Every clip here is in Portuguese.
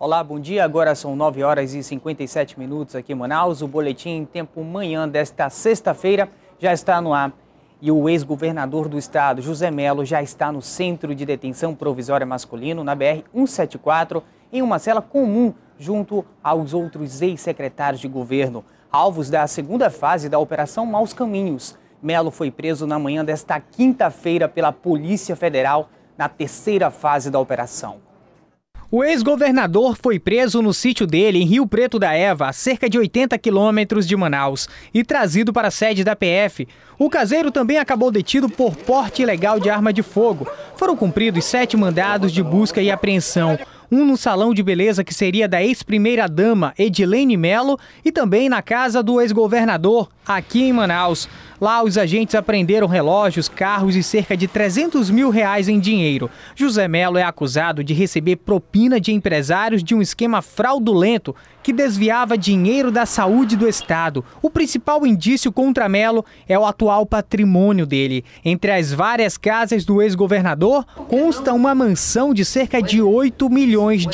Olá, bom dia. Agora são 9 horas e 57 minutos aqui em Manaus. O Boletim Tempo Manhã desta sexta-feira já está no ar. E o ex-governador do estado, José Mello, já está no Centro de Detenção Provisória Masculino, na BR-174, em uma cela comum, junto aos outros ex-secretários de governo, alvos da segunda fase da Operação Maus Caminhos. Mello foi preso na manhã desta quinta-feira pela Polícia Federal, na terceira fase da operação. O ex-governador foi preso no sítio dele, em Rio Preto da Eva, a cerca de 80 quilômetros de Manaus, e trazido para a sede da PF. O caseiro também acabou detido por porte ilegal de arma de fogo. Foram cumpridos 7 mandados de busca e apreensão. Um no salão de beleza que seria da ex-primeira-dama Edilene Mello e também na casa do ex-governador, aqui em Manaus. Lá os agentes apreenderam relógios, carros e cerca de R$300 mil em dinheiro. José Mello é acusado de receber propina de empresários de um esquema fraudulento que desviava dinheiro da saúde do estado. O principal indício contra Mello é o atual patrimônio dele. Entre as várias casas do ex-governador, consta uma mansão de cerca de R$8 milhões.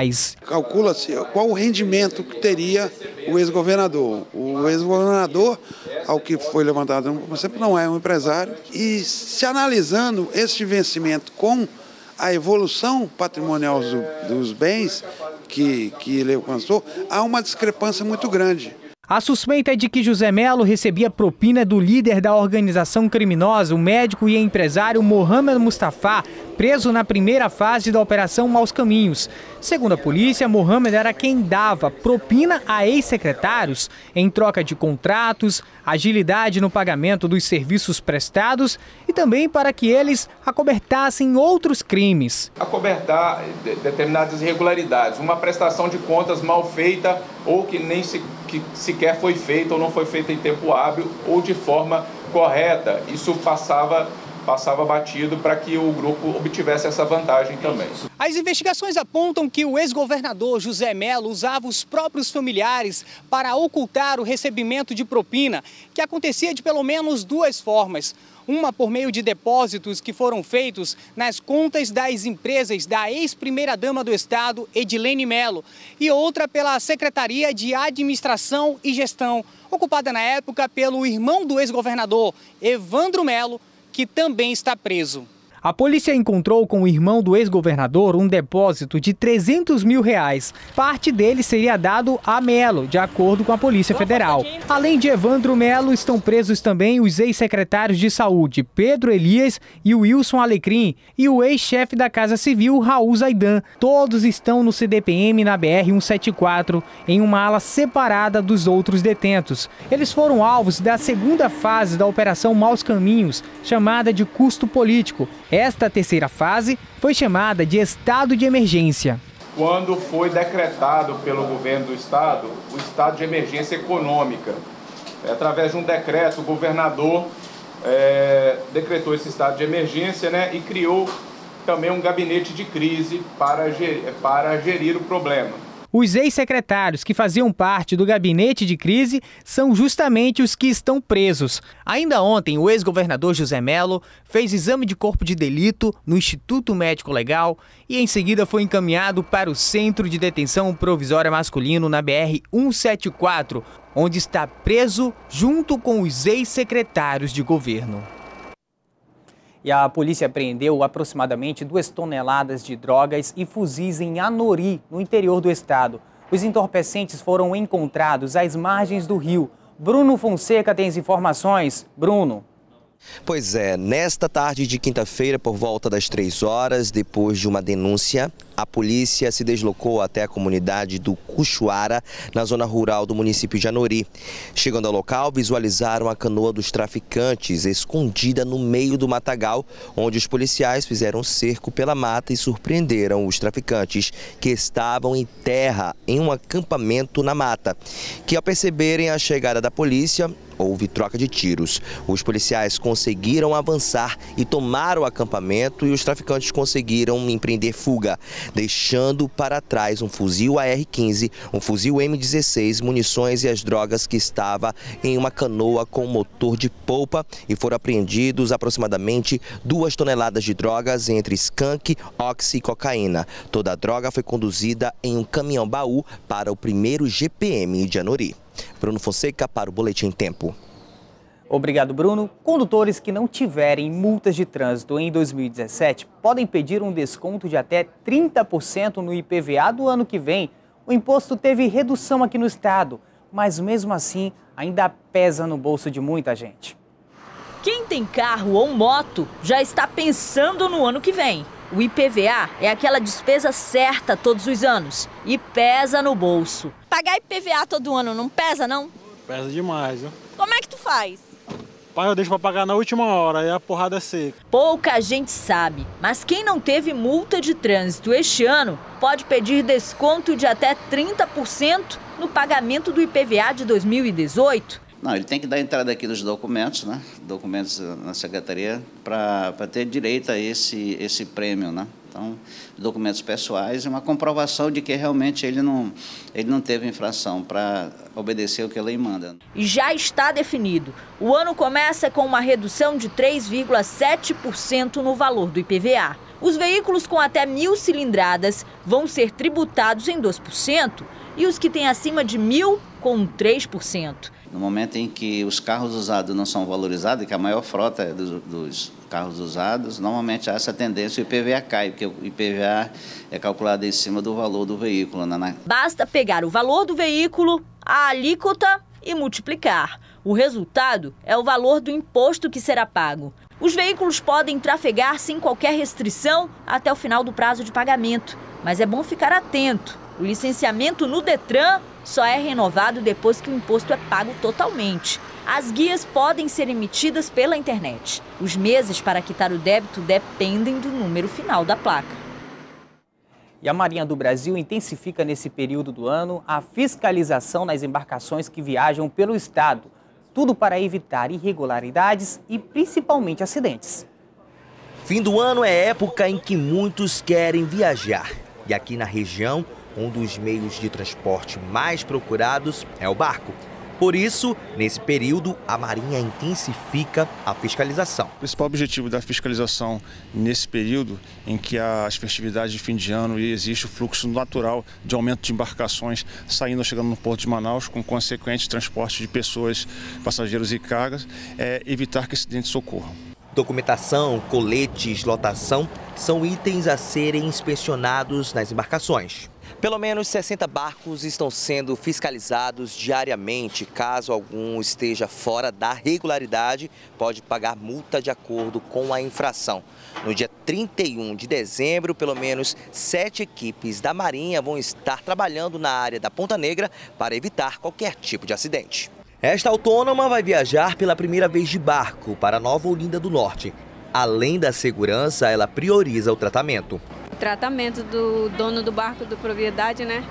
Calcula-se qual o rendimento que teria o ex-governador. O ex-governador, ao que foi levantado, sempre não é um empresário. E se analisando este vencimento com a evolução patrimonial dos bens que ele alcançou, há uma discrepância muito grande. A suspeita é de que José Mello recebia propina do líder da organização criminosa, o médico e empresário Mohamed Mustafa, preso na primeira fase da Operação Maus Caminhos. Segundo a polícia, Mohamed era quem dava propina a ex-secretários em troca de contratos, agilidade no pagamento dos serviços prestados e também para que eles acobertassem outros crimes. Acobertar determinadas irregularidades, uma prestação de contas mal feita ou que nem sequer foi feita ou não foi feita em tempo hábil ou de forma correta. Isso passava batido para que o grupo obtivesse essa vantagem também. As investigações apontam que o ex-governador José Mello usava os próprios familiares para ocultar o recebimento de propina, que acontecia de pelo menos 2 formas. Uma por meio de depósitos que foram feitos nas contas das empresas da ex-primeira-dama do estado, Edilene Mello, e outra pela Secretaria de Administração e Gestão, ocupada na época pelo irmão do ex-governador, Evandro Mello, que também está preso. A polícia encontrou com o irmão do ex-governador um depósito de R$300 mil. Parte dele seria dado a Mello, de acordo com a Polícia Federal. Além de Evandro Mello, estão presos também os ex-secretários de saúde, Pedro Elias e Wilson Alecrim, e o ex-chefe da Casa Civil, Raul Zaidan. Todos estão no CDPM na BR-174, em uma ala separada dos outros detentos. Eles foram alvos da segunda fase da Operação Maus Caminhos, chamada de custo político. Esta terceira fase foi chamada de estado de emergência. Quando foi decretado pelo governo do estado o estado de emergência econômica, através de um decreto, o governador decretou esse estado de emergência, né, e criou também um gabinete de crise para gerir o problema. Os ex-secretários que faziam parte do gabinete de crise são justamente os que estão presos. Ainda ontem, o ex-governador José Mello fez exame de corpo de delito no Instituto Médico Legal e em seguida foi encaminhado para o Centro de Detenção Provisória Masculino na BR-174, onde está preso junto com os ex-secretários de governo. E a polícia apreendeu aproximadamente 2 toneladas de drogas e fuzis em Anori, no interior do estado. Os entorpecentes foram encontrados às margens do rio. Bruno Fonseca tem as informações. Bruno. Pois é, nesta tarde de quinta-feira, por volta das 3 horas, depois de uma denúncia, a polícia se deslocou até a comunidade do Cuxuara, na zona rural do município de Anori. Chegando ao local, visualizaram a canoa dos traficantes escondida no meio do matagal, onde os policiais fizeram cerco pela mata e surpreenderam os traficantes que estavam em terra em um acampamento na mata, que ao perceberem a chegada da polícia, houve troca de tiros. Os policiais conseguiram avançar e tomar o acampamento e os traficantes conseguiram empreender fuga, deixando para trás um fuzil AR-15, um fuzil M16, munições e as drogas que estava em uma canoa com motor de polpa, e foram apreendidos aproximadamente 2 toneladas de drogas entre skunk, oxi e cocaína. Toda a droga foi conduzida em um caminhão-baú para o 1º GPM de Anori. Bruno Fonseca para o Boletim Tempo. Obrigado, Bruno. Condutores que não tiverem multas de trânsito em 2017 podem pedir um desconto de até 30% no IPVA do ano que vem. O imposto teve redução aqui no estado, mas mesmo assim ainda pesa no bolso de muita gente. Quem tem carro ou moto já está pensando no ano que vem. O IPVA é aquela despesa certa todos os anos e pesa no bolso. Pagar IPVA todo ano não pesa, não? Pesa demais, viu? Como é que tu faz? Pai, eu deixo pra pagar na última hora, aí a porrada é seca. Pouca gente sabe, mas quem não teve multa de trânsito este ano pode pedir desconto de até 30% no pagamento do IPVA de 2018. Não, ele tem que dar entrada aqui nos documentos, né? Documentos na secretaria para ter direito a esse prêmio, né? Então, documentos pessoais e uma comprovação de que realmente ele não teve infração para obedecer o que a lei manda. E já está definido. O ano começa com uma redução de 3,7% no valor do IPVA. Os veículos com até 1.000 cilindradas vão ser tributados em 2% e os que têm acima de 1.000 com 3%. No momento em que os carros usados não são valorizados, que a maior frota é dos carros usados, normalmente há essa tendência, o IPVA cai, porque o IPVA é calculado em cima do valor do veículo. Basta pegar o valor do veículo, a alíquota e multiplicar. O resultado é o valor do imposto que será pago. Os veículos podem trafegar sem qualquer restrição até o final do prazo de pagamento, mas é bom ficar atento. O licenciamento no Detran só é renovado depois que o imposto é pago totalmente. As guias podem ser emitidas pela internet. Os meses para quitar o débito dependem do número final da placa. E a Marinha do Brasil intensifica nesse período do ano a fiscalização nas embarcações que viajam pelo estado. Tudo para evitar irregularidades e principalmente acidentes. Fim do ano é época em que muitos querem viajar. E aqui na região, um dos meios de transporte mais procurados é o barco. Por isso, nesse período, a Marinha intensifica a fiscalização. O principal objetivo da fiscalização nesse período em que as festividades de fim de ano e existe o fluxo natural de aumento de embarcações saindo ou chegando no Porto de Manaus, com consequente transporte de pessoas, passageiros e cargas, é evitar que acidentes ocorram. Documentação, coletes, lotação são itens a serem inspecionados nas embarcações. Pelo menos 60 barcos estão sendo fiscalizados diariamente. Caso algum esteja fora da regularidade, pode pagar multa de acordo com a infração. No dia 31 de dezembro, pelo menos 7 equipes da Marinha vão estar trabalhando na área da Ponta Negra para evitar qualquer tipo de acidente. Esta autônoma vai viajar pela primeira vez de barco para Nova Olinda do Norte. Além da segurança, ela prioriza o tratamento. O tratamento do dono do barco, da propriedade, né?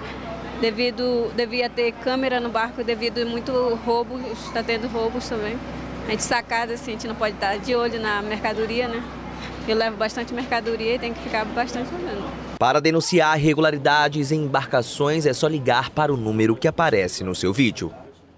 Devia ter câmera no barco devido a muito roubo, está tendo roubos também. A gente sacada, assim, a gente não pode estar de olho na mercadoria, né? Eu levo bastante mercadoria e tem que ficar bastante olhando. Para denunciar irregularidades em embarcações, é só ligar para o número que aparece no seu vídeo.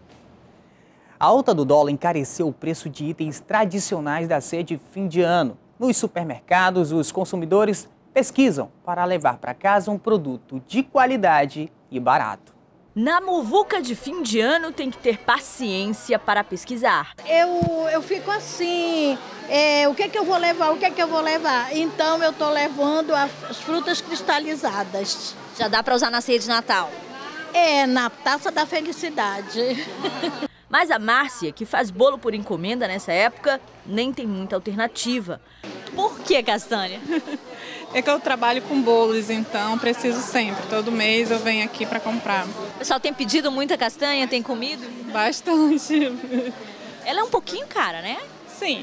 A alta do dólar encareceu o preço de itens tradicionais da ceia de fim de ano. Nos supermercados, os consumidores pesquisam para levar para casa um produto de qualidade e barato. Na muvuca de fim de ano tem que ter paciência para pesquisar. Eu fico assim, o que eu vou levar, Então eu estou levando as frutas cristalizadas. Já dá para usar na ceia de Natal? É, na taça da felicidade. Mas a Márcia, que faz bolo por encomenda nessa época, nem tem muita alternativa. Por que, Castanha? É que eu trabalho com bolos, então preciso sempre. Todo mês eu venho aqui para comprar. O pessoal tem pedido muita castanha, tem comido? Bastante. Ela é um pouquinho cara, né? Sim,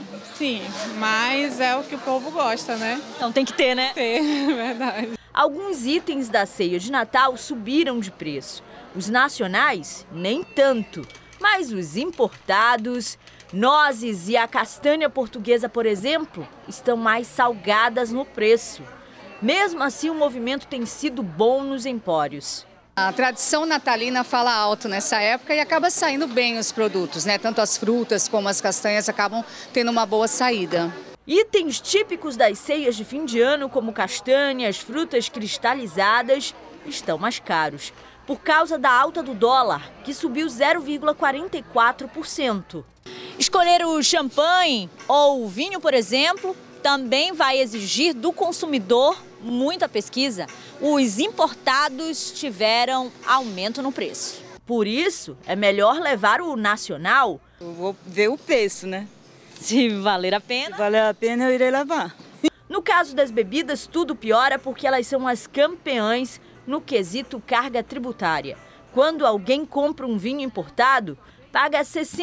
mas é o que o povo gosta, né? Então tem que ter, né? Ter, verdade. Alguns itens da ceia de Natal subiram de preço. Os nacionais, nem tanto. Mas os importados, nozes e a castanha portuguesa, por exemplo, estão mais salgadas no preço. Mesmo assim, o movimento tem sido bom nos empórios. A tradição natalina fala alto nessa época e acaba saindo bem os produtos, né? Tanto as frutas como as castanhas acabam tendo uma boa saída. Itens típicos das ceias de fim de ano, como castanhas, frutas cristalizadas, estão mais caros, por causa da alta do dólar, que subiu 0,44%. Escolher o champanhe ou o vinho, por exemplo, também vai exigir do consumidor muita pesquisa. Os importados tiveram aumento no preço. Por isso, é melhor levar o nacional. Eu vou ver o preço, né? Se valer a pena. Se valer a pena, eu irei levar. No caso das bebidas, tudo piora porque elas são as campeãs no quesito carga tributária. Quando alguém compra um vinho importado, paga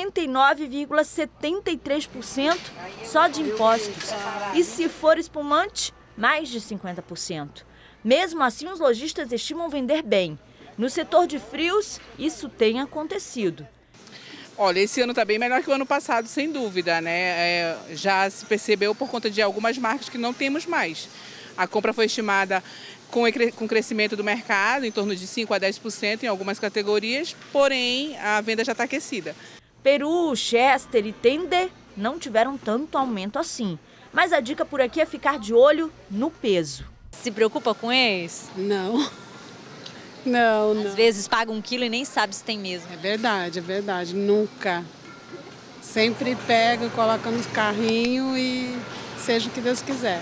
69,73% só de impostos. E se for espumante, mais de 50%. Mesmo assim, os lojistas estimam vender bem. No setor de frios, isso tem acontecido. Olha, esse ano está bem melhor que o ano passado, sem dúvida, né? Já se percebeu por conta de algumas marcas que não temos mais. A compra foi estimada com o crescimento do mercado, em torno de 5% a 10% em algumas categorias, porém a venda já está aquecida. Peru, Chester e Tender não tiveram tanto aumento assim. Mas a dica por aqui é ficar de olho no peso. Se preocupa com eles? Não. Não. Às vezes paga 1 quilo e nem sabe se tem mesmo. É verdade, nunca. Sempre pega, coloca nos carrinhos e seja o que Deus quiser.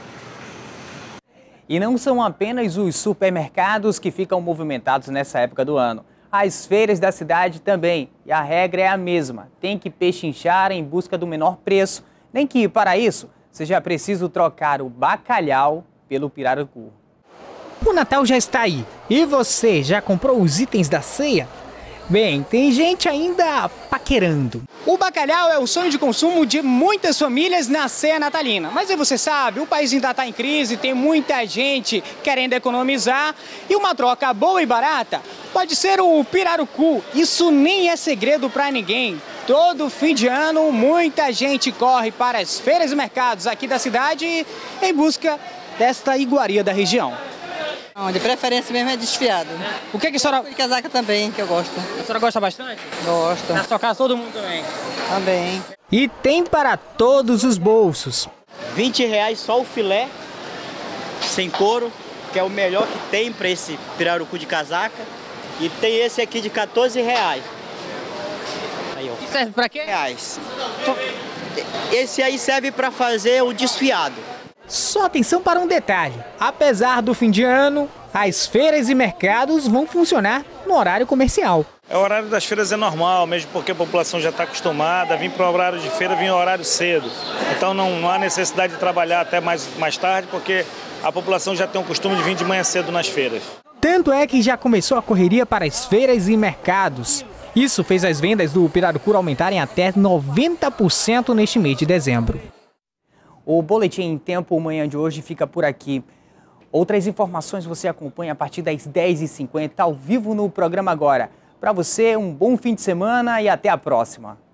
E não são apenas os supermercados que ficam movimentados nessa época do ano. As feiras da cidade também. E a regra é a mesma. Tem que pechinchar em busca do menor preço. Nem que, para isso, seja preciso trocar o bacalhau pelo pirarucu. O Natal já está aí. E você, já comprou os itens da ceia? Bem, tem gente ainda paquerando. O bacalhau é o sonho de consumo de muitas famílias na ceia natalina. Mas aí você sabe, o país ainda está em crise, tem muita gente querendo economizar. E uma troca boa e barata pode ser o pirarucu. Isso nem é segredo para ninguém. Todo fim de ano, muita gente corre para as feiras e mercados aqui da cidade em busca desta iguaria da região. De preferência mesmo é desfiado. O que a senhora... De casaca também, que eu gosto. A senhora gosta bastante? Gosto. Na sua casa todo mundo também? Também. E tem para todos os bolsos. R$20 só o filé, sem couro, que é o melhor que tem para esse pirarucu de casaca. E tem esse aqui de R$14. Aí, ó. E serve para quê? Esse aí serve para fazer o desfiado. Só atenção para um detalhe. Apesar do fim de ano, as feiras e mercados vão funcionar no horário comercial. O horário das feiras é normal, mesmo porque a população já está acostumada a vir para o horário de feira, vir no horário cedo. Então não há necessidade de trabalhar até mais tarde, porque a população já tem o costume de vir de manhã cedo nas feiras. Tanto é que já começou a correria para as feiras e mercados. Isso fez as vendas do pirarucu aumentarem até 90% neste mês de dezembro. O Boletim em Tempo Manhã de hoje fica por aqui. Outras informações você acompanha a partir das 10h50, ao vivo no programa Agora. Para você, um bom fim de semana e até a próxima.